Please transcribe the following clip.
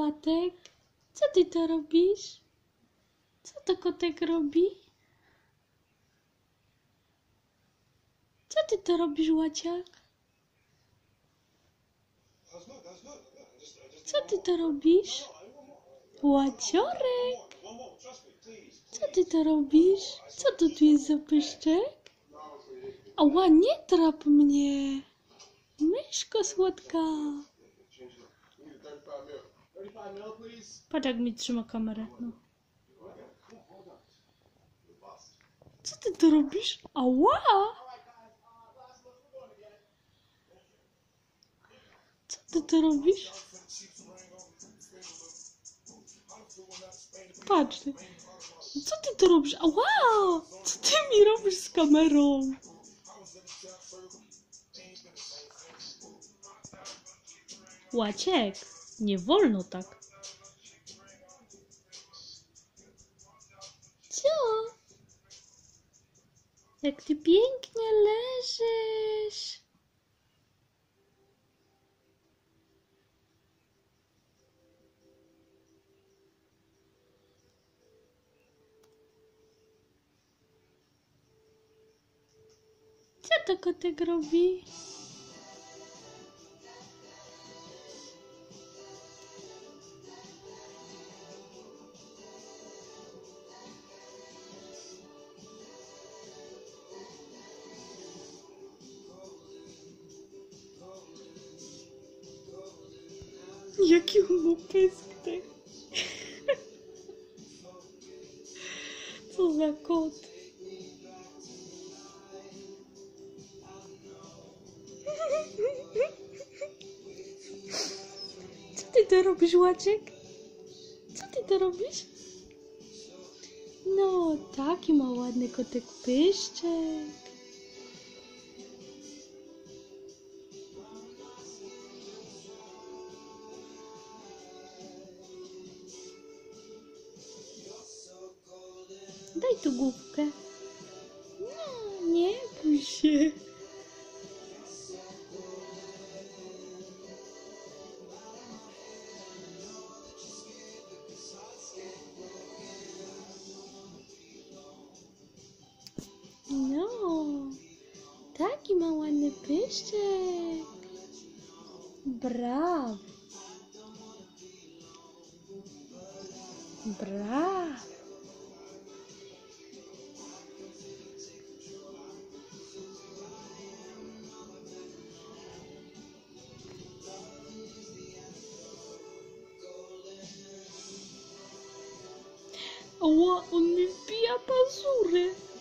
Łatek, co ty to robisz? Co to kotek robi? Co ty to robisz, Łaciak? Co ty to robisz? Łaciorek! Co ty to robisz? Co to tu jest za pyszczek? Ała, nie trap mnie! Myszko słodka! Patrz, jak mi trzyma kamerę. No. Co ty to robisz? Ała! Co ty to robisz? Patrz ty. Co ty to robisz? Ała! Co ty mi robisz z kamerą? Łaciek, nie wolno tak. Co? Jak ty pięknie leżysz. Co to kotek robi? Jaki on ma pysk, tak? Co za kot? Co ty to robisz, Łaciek? Co ty to robisz? No, taki ma ładny kotek pyszczek. Daj tu główkę. No, nie bój się. No, taki ma ładny pyszczek. Brawo. Brawo. Ała, on mi wbija pazury.